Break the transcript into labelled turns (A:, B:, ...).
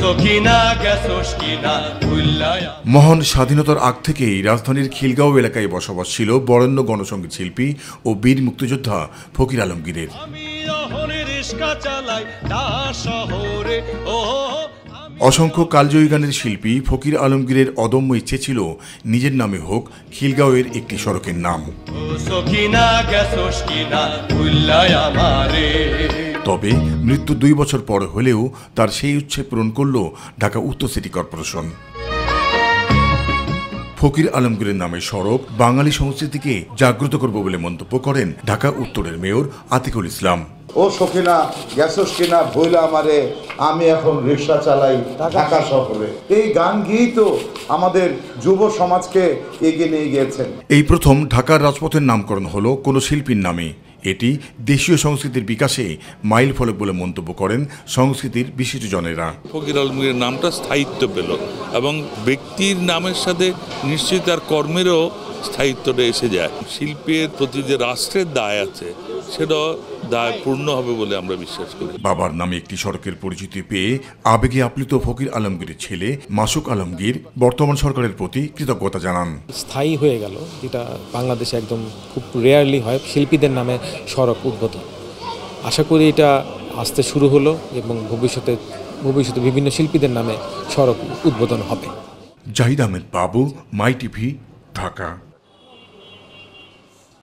A: মহান স্বাধীনতার আগ থেকেই রাজধানীর খিলগাঁও এলাকায় বসবাস ছিল বরেণ্য গণসঙ্গীত শিল্পী ও বীর মুক্তিযোদ্ধা ফকির আলমগীরের। অসংখ্য কালজয়ী গানের শিল্পী ফকির আলমগীরের অদম্য ইচ্ছে ছিল নিজের নামে হোক খিলগাঁওয়ের একটি সড়কের নাম। তবে মৃত্যু 2 বছর পর হলেও তার সেই ইচ্ছে পূরণ করল ঢাকা উত্তর সিটি কর্পোরেশন। ফকির আলমগীরের নামে সড়ক বাঙালি সংস্কৃতিকে জাগ্রত করবে বলে মন্তব্য করেন ঢাকা উত্তরের মেয়র আতিকুল ইসলাম।
B: ও সখিনা গ্যাসোস কিনা ভইলা আমারে, আমি এখন রিক্সা চালাই ঢাকা শহরে। এই গান গেয়েই তো আমাদের যুব সমাজকে এগিয়ে নিয়ে গিয়েছেন।
A: এই প্রথম ঢাকার রাজপথের নামকরণ হলো কোনো শিল্পীর নামে। এটি দেশীয় সংস্কৃতির বিকাশে মাইল ফলক বলে মন্তব্য করেন সংস্কৃতির বিশিষ্টজনেরা।
C: ফকির আলমগীরের নামটা স্থায়িত্ব পেল এবং ব্যক্তির নামের সাথে নিশ্চিত তার কর্মেরও স্থায়িত্বটা এসে যায়। শিল্পের প্রতি যে রাষ্ট্রের দায় আছে সেটা দায় পূর্ণ হবে বলে আমরা বিশ্বাস করি।
A: বাবার নামে একটি সড়কের পরিচিতি পেয়ে আবেগে আপ্লুত ফকির আলমগীরের ছেলে মাসুক আলমগীর বর্তমান সরকারের প্রতি কৃতজ্ঞতা জানান।
D: স্থায়ী হয়ে গেল, যেটা বাংলাদেশে একদম খুব রেয়ারলি হয়, শিল্পীদের নামে সড়ক উদ্বোধন। আশা করি এটা আসতে শুরু হলো এবং ভবিষ্যতে বিভিন্ন শিল্পীদের নামে সড়ক উদ্বোধন হবে।
A: জাহিদ আহমেদ বাবু, মাই টিভি, ঢাকা।